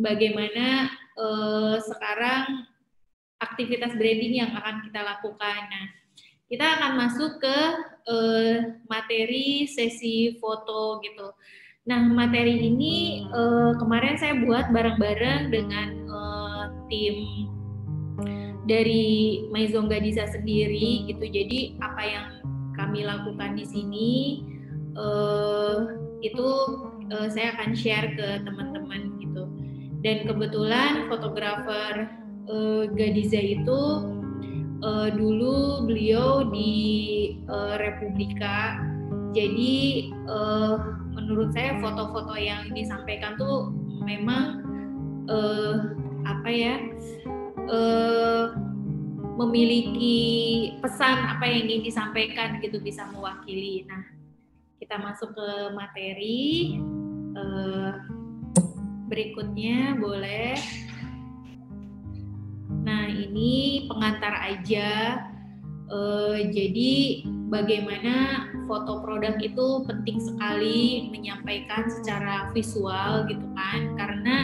bagaimana sekarang aktivitas branding yang akan kita lakukan. Nah, kita akan masuk ke materi sesi foto gitu. Nah, materi ini kemarin saya buat bareng-bareng dengan tim dari Maison Gadisa sendiri gitu. Jadi apa yang kami lakukan di sini itu saya akan share ke teman-teman gitu. Dan kebetulan fotografer Gadiza itu dulu beliau di Republika. Jadi menurut saya foto-foto yang disampaikan tuh memang memiliki pesan apa yang ingin disampaikan gitu, bisa mewakili. Nah, kita masuk ke materi berikutnya, boleh. Nah, ini pengantar aja. Jadi bagaimana foto produk itu penting sekali menyampaikan secara visual gitu kan, karena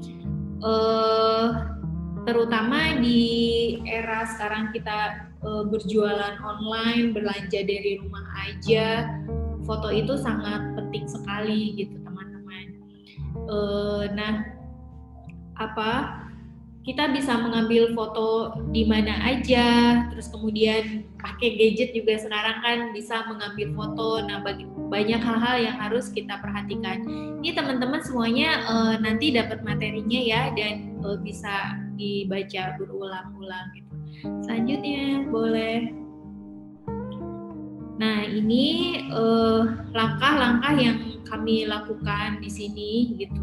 terutama di era sekarang kita berjualan online, belanja dari rumah aja, foto itu sangat penting sekali gitu teman-teman. Kita bisa mengambil foto di mana aja, terus kemudian pakai gadget juga sekarang kan bisa mengambil foto. Nah, banyak hal-hal yang harus kita perhatikan. Ini teman-teman semuanya nanti dapat materinya ya, dan bisa dibaca berulang-ulang gitu. Selanjutnya boleh. Nah, ini langkah-langkah yang kami lakukan di sini gitu.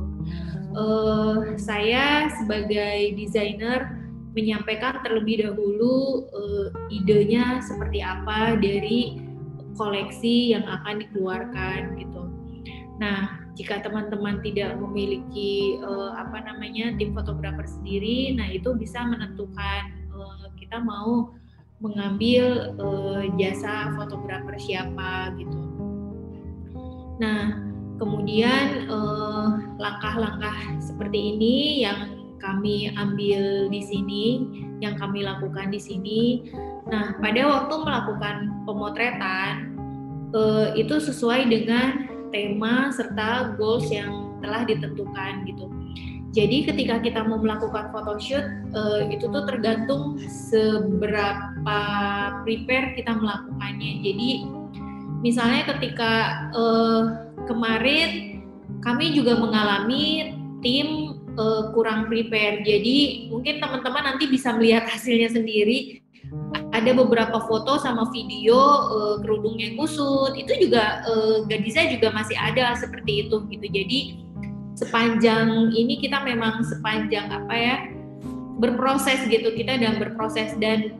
Saya sebagai desainer menyampaikan terlebih dahulu idenya seperti apa dari koleksi yang akan dikeluarkan gitu. Nah, jika teman-teman tidak memiliki tim fotografer sendiri, nah itu bisa menentukan kita mau mengambil jasa fotografer siapa gitu. Nah, kemudian langkah-langkah seperti ini yang kami ambil di sini, yang kami lakukan di sini. Nah, pada waktu melakukan pemotretan itu sesuai dengan tema serta goals yang telah ditentukan gitu. Jadi ketika kita mau melakukan photoshoot itu tuh tergantung seberapa prepare kita melakukannya. Jadi misalnya ketika kemarin kami juga mengalami tim kurang prepare, jadi mungkin teman-teman nanti bisa melihat hasilnya sendiri. Ada beberapa foto sama video kerudungnya kusut, itu juga Gadiza juga masih ada seperti itu gitu. Jadi sepanjang ini kita memang sepanjang berproses gitu, kita sedang berproses. Dan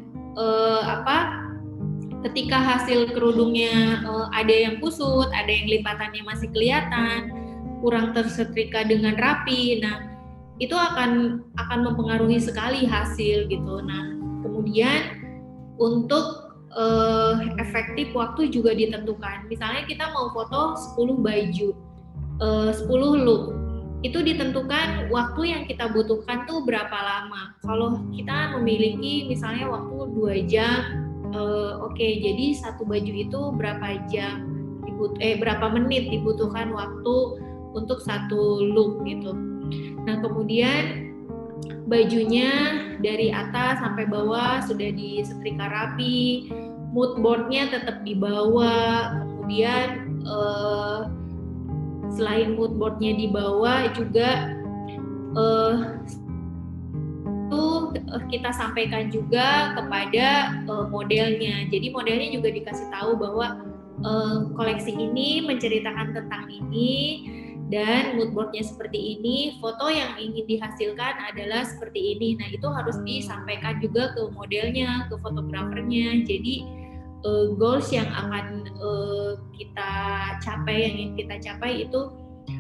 ketika hasil kerudungnya ada yang kusut, ada yang lipatannya masih kelihatan, kurang tersetrika dengan rapi, nah itu akan mempengaruhi sekali hasil gitu. Nah, kemudian untuk efektif waktu juga ditentukan. Misalnya kita mau foto 10 baju, 10 look, itu ditentukan waktu yang kita butuhkan tuh berapa lama. Kalau kita memiliki misalnya waktu 2 jam, jadi satu baju itu berapa jam, berapa menit dibutuhkan waktu untuk satu look gitu. Nah, kemudian bajunya dari atas sampai bawah sudah disetrika rapi, mood boardnya tetap di bawah. Kemudian selain mood boardnya di bawah juga kita sampaikan juga kepada modelnya. Jadi modelnya juga dikasih tahu bahwa koleksi ini menceritakan tentang ini, dan mood boardnya seperti ini, foto yang ingin dihasilkan adalah seperti ini. Nah, itu harus disampaikan juga ke modelnya, ke fotografernya. Jadi goals yang akan kita capai, yang ingin kita capai itu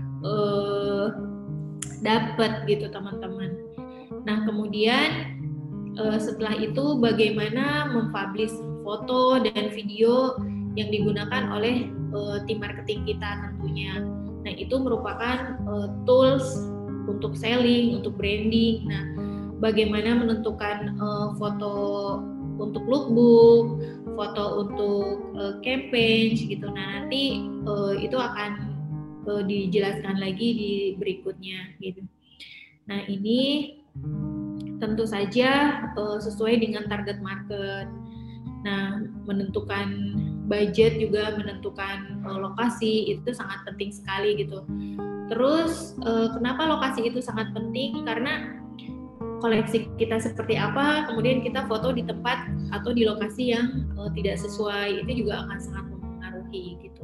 dapat gitu teman-teman. Nah, kemudian setelah itu bagaimana mempublish foto dan video yang digunakan oleh tim marketing kita tentunya. Nah, itu merupakan tools untuk selling, untuk branding. Nah, bagaimana menentukan foto untuk lookbook, foto untuk campaign gitu. Nah, nanti itu akan dijelaskan lagi di berikutnya gitu. Nah, ini tentu saja sesuai dengan target market. Nah, menentukan budget juga, menentukan lokasi itu sangat penting sekali gitu. Terus kenapa lokasi itu sangat penting? Karena koleksi kita seperti apa, kemudian kita foto di tempat atau di lokasi yang tidak sesuai, itu juga akan sangat mempengaruhi gitu.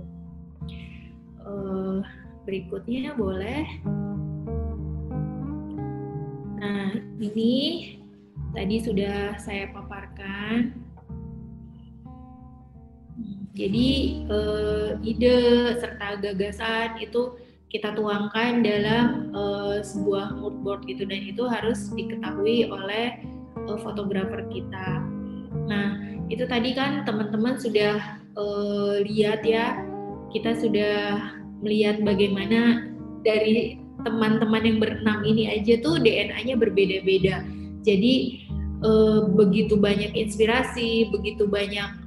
Berikutnya boleh. Nah, ini tadi sudah saya paparkan. Jadi ide serta gagasan itu kita tuangkan dalam sebuah mood board gitu, dan itu harus diketahui oleh fotografer kita. Nah, itu tadi kan teman-teman sudah lihat ya, kita sudah melihat bagaimana dari teman-teman yang berenam ini aja tuh DNA-nya berbeda-beda. Jadi begitu banyak inspirasi, begitu banyak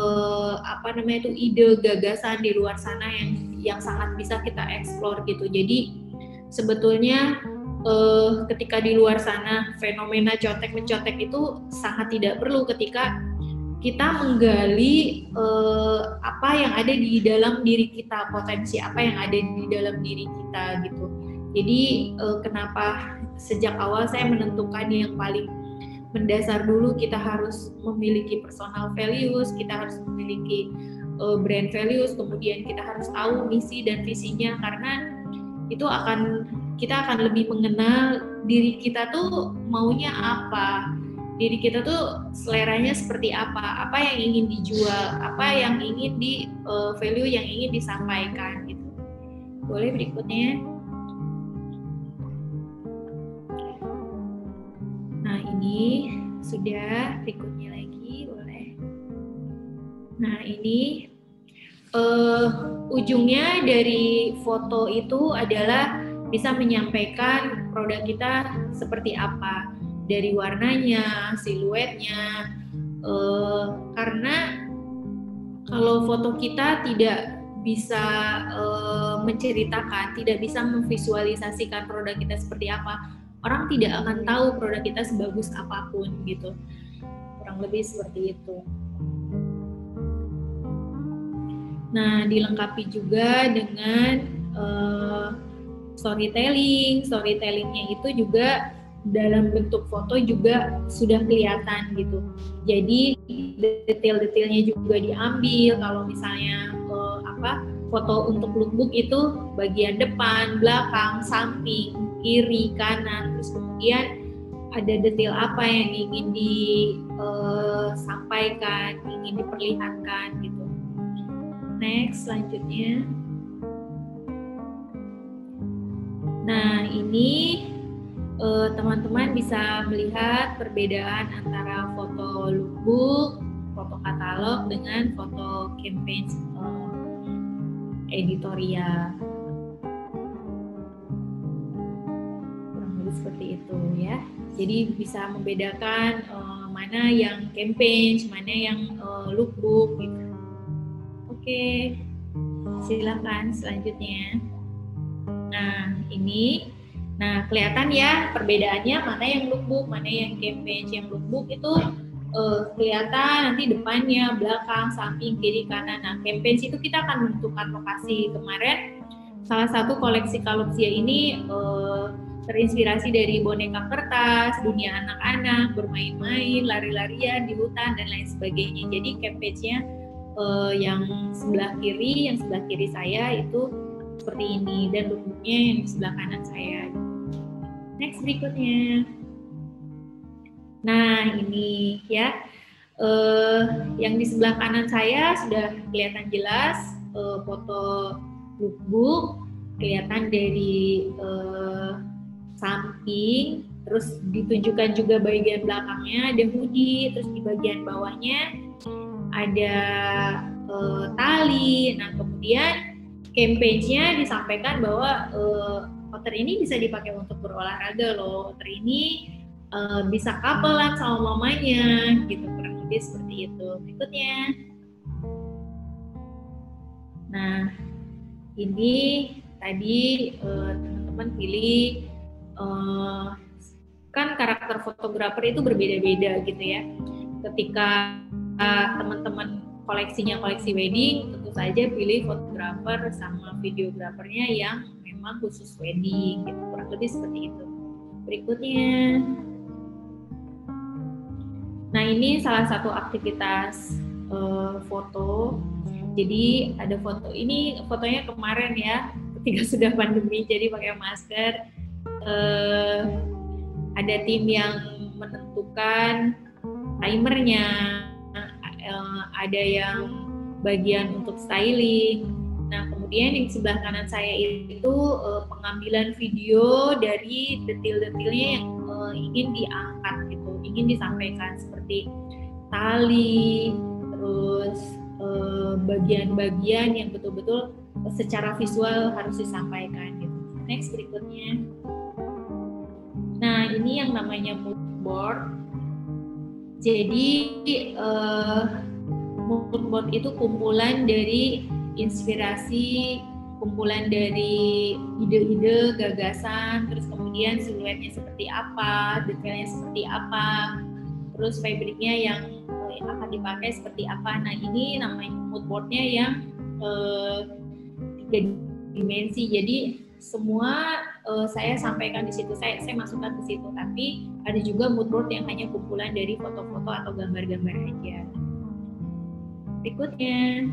ide, gagasan di luar sana yang sangat bisa kita eksplor gitu. Jadi sebetulnya ketika di luar sana fenomena contek mencontek itu sangat tidak perlu ketika kita menggali apa yang ada di dalam diri kita, potensi apa yang ada di dalam diri kita gitu. Jadi kenapa sejak awal saya menentukan yang paling mendasar dulu, kita harus memiliki personal values, kita harus memiliki brand values, kemudian kita harus tahu misi dan visinya, karena itu kita akan lebih mengenal diri kita tuh maunya apa, diri kita tuh seleranya seperti apa yang ingin dijual, apa yang ingin value yang ingin disampaikan gitu. Boleh berikutnya. Nah, ini sudah, berikutnya lagi boleh. Nah, ini ujungnya dari foto itu adalah bisa menyampaikan produk kita seperti apa, dari warnanya, siluetnya, karena kalau foto kita tidak bisa menceritakan, tidak bisa memvisualisasikan produk kita seperti apa, orang tidak akan tahu produk kita sebagus apapun gitu. Kurang lebih seperti itu. Nah, dilengkapi juga dengan storytelling. Storytellingnya itu juga dalam bentuk foto juga sudah kelihatan gitu. Jadi detail-detailnya juga diambil. Kalau misalnya foto untuk lookbook itu bagian depan, belakang, samping, kiri, kanan, terus kemudian ada detail apa yang ingin disampaikan, ingin diperlihatkan gitu. Next, selanjutnya. Nah, ini teman-teman bisa melihat perbedaan antara foto lookbook, foto katalog dengan foto campaign editorial. Kurang lebih seperti itu ya. Jadi bisa membedakan mana yang campaign, mana yang lookbook gitu. Oke, silakan selanjutnya. Nah, ini, kelihatan ya perbedaannya, mana yang lookbook, mana yang campaign. Yang lookbook itu kelihatan nanti depannya, belakang, samping, kiri, kanan. Nah, campaign itu kita akan menentukan lokasi. Kemarin salah satu koleksi Kalopsia ini terinspirasi dari boneka kertas, dunia anak-anak, bermain-main, lari-larian di hutan dan lain sebagainya. Jadi campaign-nya yang sebelah kiri saya itu seperti ini, dan lookbooknya yang di sebelah kanan saya. Next, berikutnya. Nah, ini ya, yang di sebelah kanan saya sudah kelihatan jelas foto lookbook, kelihatan dari samping, terus ditunjukkan juga bagian belakangnya ada hoodie, terus di bagian bawahnya ada tali. Nah, kemudian campaign-nya disampaikan bahwa foto outer ini bisa dipakai untuk berolahraga loh. Outer ini bisa couple-an sama mamanya gitu, kurang lebih seperti itu. Berikutnya. Nah, ini tadi teman-teman pilih kan karakter fotografer itu berbeda-beda gitu ya. Ketika teman-teman koleksinya koleksi wedding, tentu saja pilih fotografer sama videografernya yang memang khusus wedding gitu, kurang lebih seperti itu. Berikutnya. Nah, ini salah satu aktivitas foto. Jadi ada foto, ini fotonya kemarin ya, ketika sudah pandemi, jadi pakai masker. Ada tim yang menentukan timernya, ada yang bagian untuk styling. Nah, kemudian di sebelah kanan saya itu pengambilan video dari detil-detilnya yang ingin diangkat gitu, ingin disampaikan seperti tali, terus bagian-bagian yang betul-betul secara visual harus disampaikan gitu. Next, berikutnya. Nah, ini yang namanya mood board. Jadi mood board itu kumpulan dari inspirasi, kumpulan dari ide-ide, gagasan, terus kemudian siluetnya seperti apa, detailnya seperti apa, terus fabriknya yang akan dipakai seperti apa. Nah, ini namanya mood boardnya yang 3 dimensi. Jadi semua saya sampaikan di situ, saya masukkan ke situ. Tapi ada juga mood board yang hanya kumpulan dari foto-foto atau gambar-gambar aja. Berikutnya.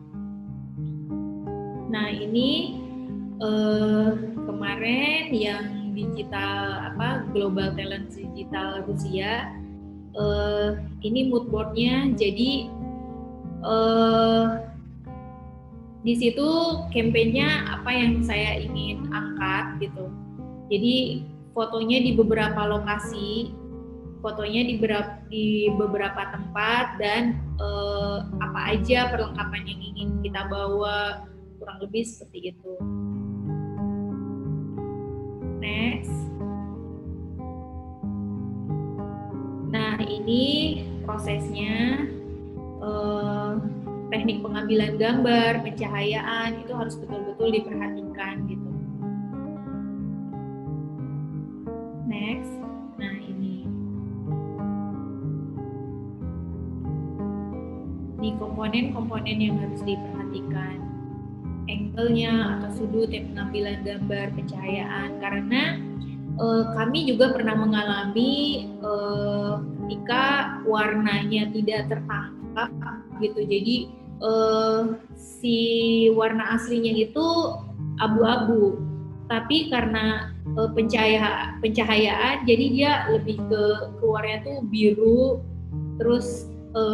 Nah, ini kemarin yang digital Global Talent Digital Rusia, ini mood boardnya. Jadi di situ kampanyenya apa yang saya ingin angkat gitu. Jadi fotonya di beberapa lokasi, fotonya di beberapa tempat, dan apa aja perlengkapan yang ingin kita bawa, kurang lebih seperti itu. Next. Nah, ini prosesnya, teknik pengambilan gambar, pencahayaan itu harus betul-betul diperhatikan gitu. Next. Nah, ini komponen-komponen yang harus diperhatikan, angle-nya atau sudut yang pengambilan gambar, pencahayaan, karena kami juga pernah mengalami ketika warnanya tidak tertangkap gitu. Jadi si warna aslinya itu abu-abu, tapi karena pencahayaan jadi dia lebih ke keluarnya tuh biru, terus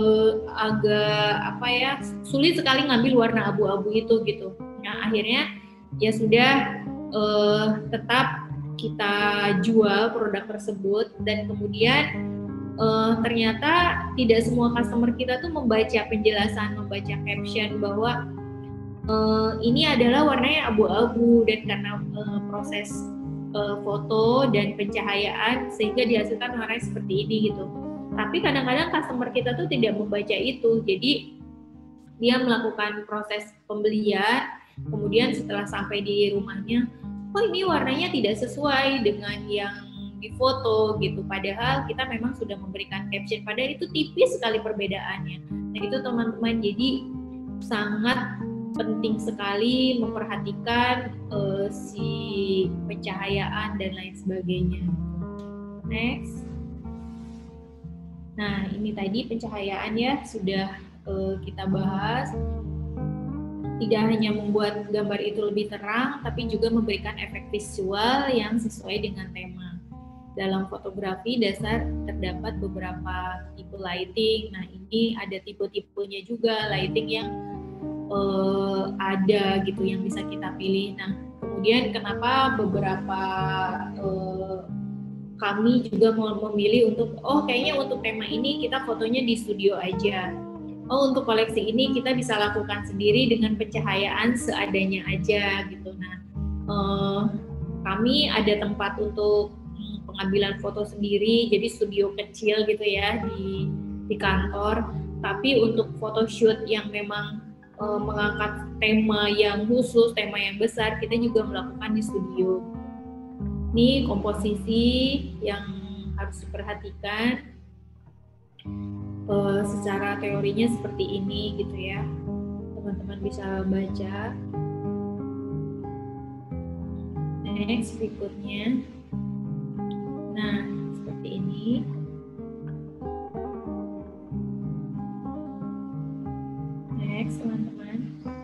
agak sulit sekali ngambil warna abu-abu itu gitu. Nah, akhirnya ya sudah tetap kita jual produk tersebut, dan kemudian ternyata tidak semua customer kita tuh membaca penjelasan, membaca caption bahwa ini adalah warnanya abu-abu, dan karena proses foto dan pencahayaan sehingga dihasilkan warnanya seperti ini gitu. Tapi kadang-kadang customer kita tuh tidak membaca itu, jadi dia melakukan proses pembelian, kemudian setelah sampai di rumahnya, oh ini warnanya tidak sesuai dengan yang di foto gitu, padahal kita memang sudah memberikan caption, padahal itu tipis sekali perbedaannya. Nah, itu teman-teman, jadi sangat penting sekali memperhatikan si pencahayaan dan lain sebagainya. Next. Nah, ini tadi pencahayaan ya sudah kita bahas. Tidak hanya membuat gambar itu lebih terang, tapi juga memberikan efek visual yang sesuai dengan tema. Dalam fotografi dasar terdapat beberapa tipe lighting. Nah, ini ada tipe-tipenya juga lighting yang ada gitu yang bisa kita pilih. Nah, kemudian kenapa beberapa kami juga memilih untuk kayaknya untuk tema ini kita fotonya di studio aja. Untuk koleksi ini kita bisa lakukan sendiri dengan pencahayaan seadanya aja gitu. Nah, kami ada tempat untuk pengambilan foto sendiri, jadi studio kecil gitu ya di kantor. Tapi untuk photoshoot yang memang mengangkat tema yang khusus, tema yang besar, kita juga melakukan di studio. Ini komposisi yang harus diperhatikan. Secara teorinya seperti ini gitu ya, teman-teman bisa baca. Next, berikutnya. Nah, seperti ini. Next, teman-teman.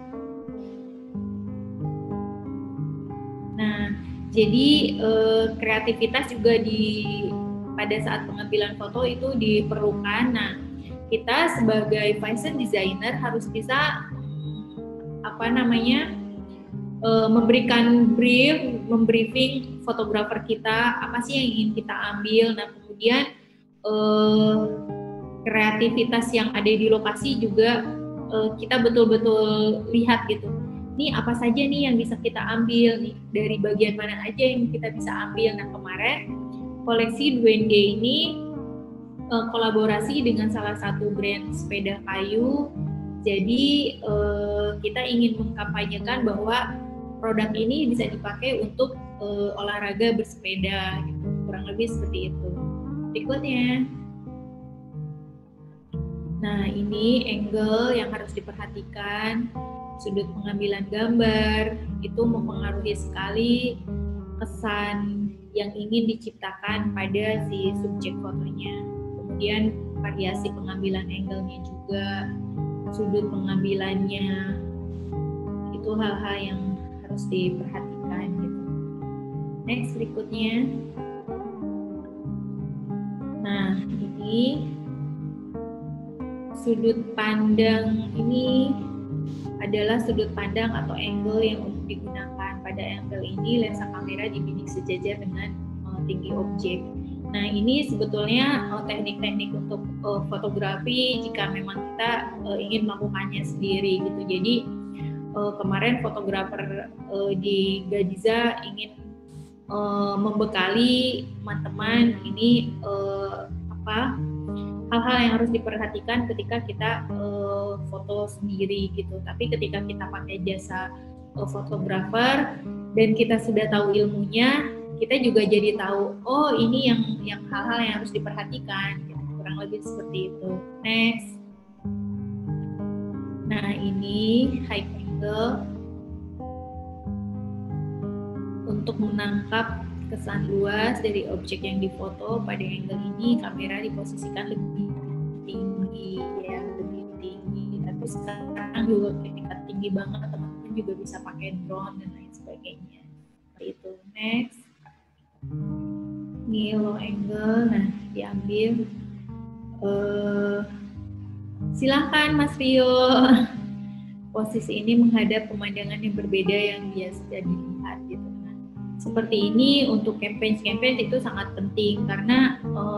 Nah, jadi kreativitas juga pada saat pengambilan foto itu diperlukan. Nah, kita sebagai fashion designer harus bisa memberikan membriefing fotografer kita apa sih yang ingin kita ambil. Nah, kemudian kreativitas yang ada di lokasi juga kita betul-betul lihat gitu. Ini apa saja nih yang bisa kita ambil nih, dari bagian mana aja yang kita bisa ambil. Nah, kemarin koleksi Duende ini kolaborasi dengan salah satu brand sepeda kayu. Jadi kita ingin mengkampanyekan bahwa produk ini bisa dipakai untuk olahraga bersepeda, gitu. Kurang lebih seperti itu. Berikutnya. Nah, ini angle yang harus diperhatikan. Sudut pengambilan gambar itu mempengaruhi sekali kesan yang ingin diciptakan pada si subjek fotonya. Kemudian variasi pengambilan angle-nya juga, sudut pengambilannya, itu hal-hal yang harus diperhatikan gitu. Next, berikutnya. Nah, ini sudut pandang ini adalah sudut pandang atau angle yang umum digunakan. Pada angle ini lensa kamera dibidik sejajar dengan tinggi objek. Nah, ini sebetulnya teknik-teknik untuk fotografi jika memang kita ingin melakukannya sendiri gitu. Jadi kemarin fotografer di Gadiza ingin membekali teman-teman ini hal-hal yang harus diperhatikan ketika kita foto sendiri gitu. Tapi ketika kita pakai jasa fotografer dan kita sudah tahu ilmunya, kita juga jadi tahu, oh ini yang hal-hal yang harus diperhatikan gitu. Kurang lebih seperti itu. Next. Nah, ini high angle untuk menangkap kesan luas dari objek yang difoto. Pada angle ini kamera diposisikan lebih tinggi ya, lebih tinggi. Tapi sekarang juga ketika tinggi banget, teman-teman juga bisa pakai drone dan lain sebagainya. Seperti itu. Next. Ini low angle, nah diambil. Silahkan Mas Rio. Posisi ini menghadap pemandangan yang berbeda yang biasa dilihat gitu. Nah, seperti ini untuk campaign itu sangat penting karena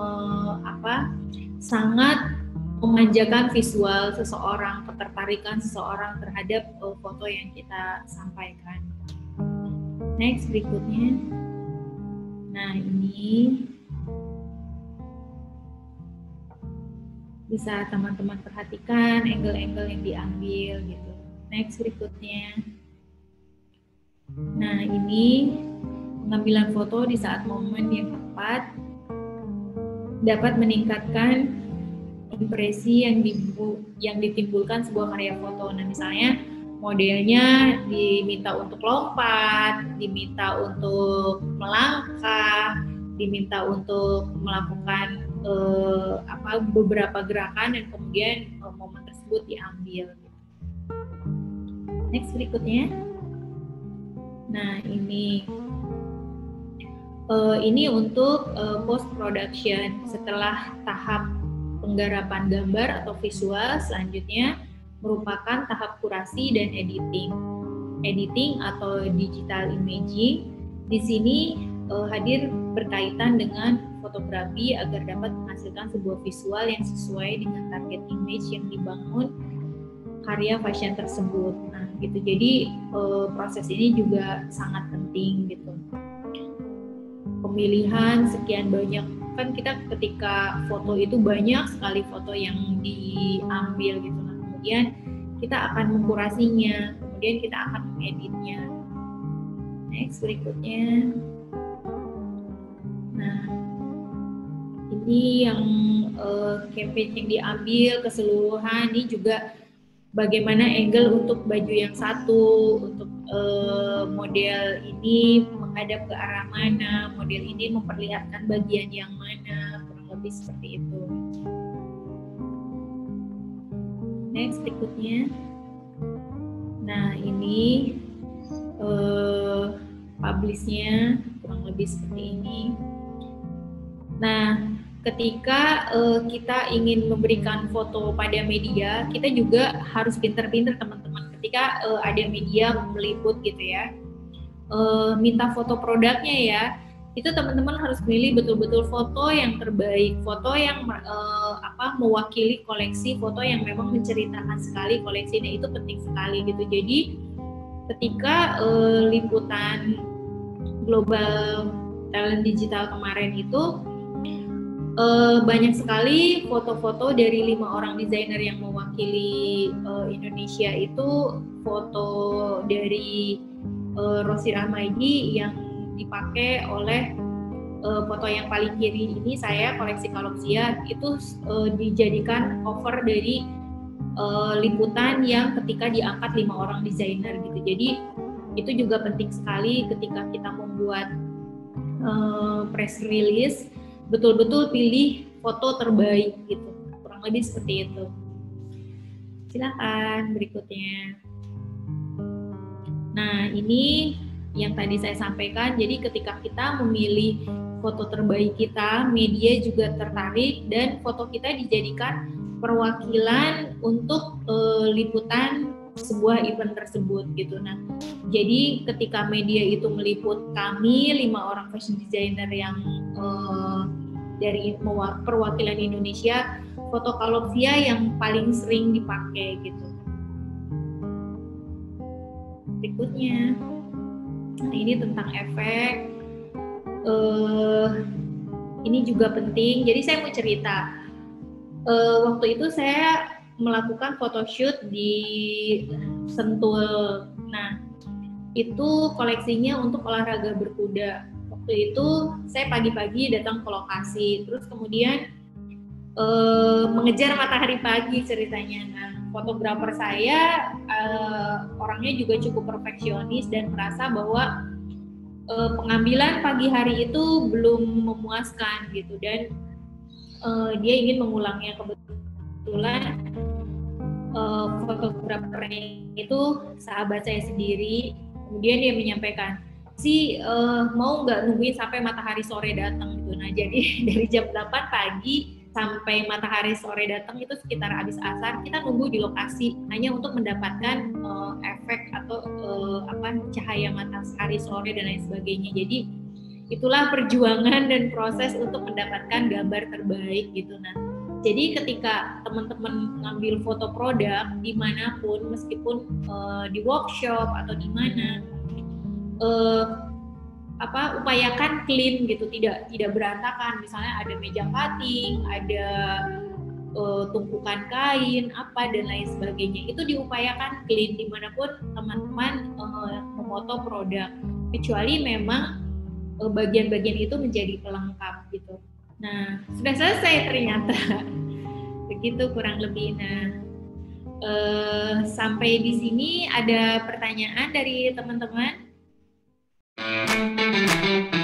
sangat memanjakan visual seseorang, ketertarikan seseorang terhadap foto yang kita sampaikan. Next, berikutnya. Nah, ini bisa teman-teman perhatikan angle-angle yang diambil gitu. Next, berikutnya. Nah, ini pengambilan foto di saat momen yang tepat dapat meningkatkan impresi yang ditimbulkan sebuah karya foto. Nah, misalnya modelnya diminta untuk lompat, diminta untuk melangkah, diminta untuk melakukan beberapa gerakan dan kemudian momen tersebut diambil. Next, berikutnya. Nah, ini untuk post production. Setelah tahap penggarapan gambar atau visual, selanjutnya merupakan tahap kurasi dan editing atau digital imaging. Di sini hadir berkaitan dengan fotografi agar dapat menghasilkan sebuah visual yang sesuai dengan target image yang dibangun karya fashion tersebut. Nah, gitu. Jadi proses ini juga sangat penting gitu. pemilihan sekian banyak, kan kita ketika foto itu banyak sekali foto yang diambil gitu. Nah, kemudian kita akan mengkurasinya, kemudian kita akan mengeditnya. Next, berikutnya. Nah, ini yang campaign yang diambil keseluruhan. Ini juga bagaimana angle untuk baju yang satu, untuk model ini menghadap ke arah mana, model ini memperlihatkan bagian yang mana, kurang lebih seperti itu. Next, berikutnya. Nah, ini publish-nya kurang lebih seperti ini. Nah, ketika kita ingin memberikan foto pada media, kita juga harus pinter-pinter teman-teman. Ketika ada media meliput gitu ya, minta foto produknya ya, itu teman-teman harus pilih betul-betul foto yang terbaik, foto yang mewakili koleksi, foto yang memang menceritakan sekali koleksinya, itu penting sekali gitu. Jadi ketika liputan Global Talent Digital kemarin itu banyak sekali foto-foto dari 5 orang desainer yang mewakili Indonesia. Itu foto dari Rosy Rahmaidi yang dipakai oleh foto yang paling kiri ini, saya koleksi Kalopsia, itu dijadikan cover dari liputan yang ketika diangkat 5 orang desainer gitu. Jadi itu juga penting sekali ketika kita membuat press release, betul-betul pilih foto terbaik gitu, kurang lebih seperti itu. Silakan berikutnya. Nah, ini yang tadi saya sampaikan, jadi ketika kita memilih foto terbaik kita, media juga tertarik dan foto kita dijadikan perwakilan untuk liputan sebuah event tersebut gitu. Nah, jadi ketika media itu meliput kami 5 orang fashion designer yang dari perwakilan Indonesia, foto Kalopsia yang paling sering dipakai gitu. Berikutnya, nah ini tentang efek. Ini juga penting. Jadi saya mau cerita. Waktu itu saya melakukan photoshoot di Sentul. Nah, itu koleksinya untuk olahraga berkuda. Waktu itu saya pagi-pagi datang ke lokasi, terus kemudian mengejar matahari pagi ceritanya. Nah, fotografer saya orangnya juga cukup perfeksionis dan merasa bahwa pengambilan pagi hari itu belum memuaskan gitu, dan dia ingin mengulangnya. Kebetulan fotografernya itu sahabat saya sendiri. Kemudian dia menyampaikan, mau nggak nungguin sampai matahari sore datang gitu. Nah, jadi dari jam 8 pagi sampai matahari sore datang itu sekitar habis asar, kita nunggu di lokasi hanya untuk mendapatkan efek atau cahaya matahari sore dan lain sebagainya. Jadi itulah perjuangan dan proses untuk mendapatkan gambar terbaik gitu. Nah, jadi ketika teman-teman ngambil foto produk dimanapun, meskipun di workshop atau di mana, upayakan clean gitu, tidak berantakan. Misalnya ada meja cutting, ada tumpukan kain, dan lain sebagainya. Itu diupayakan clean dimanapun teman-teman memoto produk, kecuali memang bagian-bagian itu menjadi pelengkap gitu. Nah, sudah selesai ternyata. Begitu kurang lebih. Nah, sampai di sini ada pertanyaan dari teman-teman?